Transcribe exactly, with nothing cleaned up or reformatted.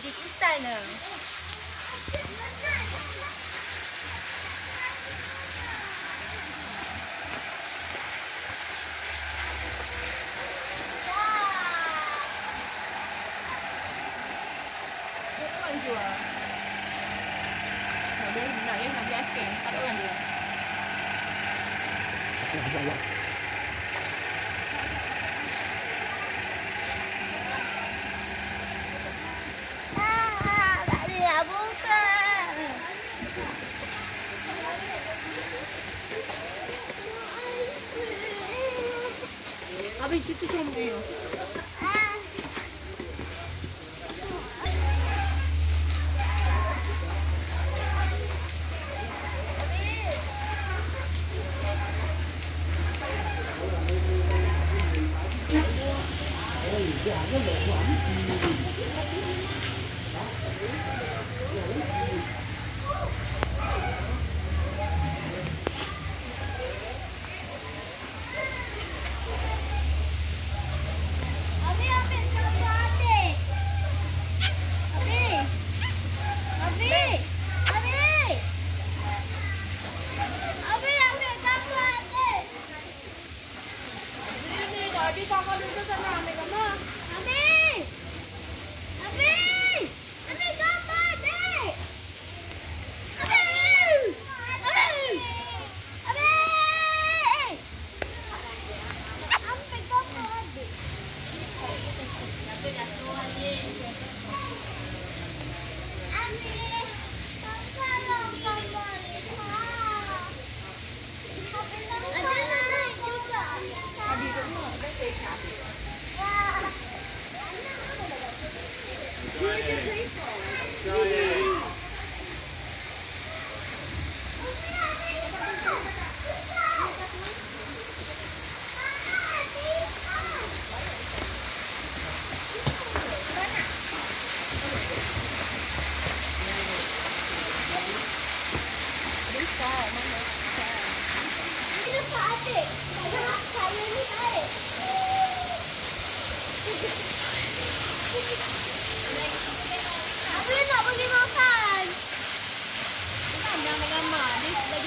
Tajikistan lah. Orang jual. Nak dia nak dia nak beli aiskrim. Tak ada orang jual. Ah, tak boleh nak buka. Habis situ comel. Abi kakak duduk sana ambil gambar. Abi. Abi. Ambil gambar, Dek. Abi. Abi. Abi. Ambil gambar, Dek. Jatuh jatuh lagi. Abi. Tolong gambar ni. Ada naik juga. Abi tu ni. Apa nak pergi makan? Bukan jangan gambar. Ni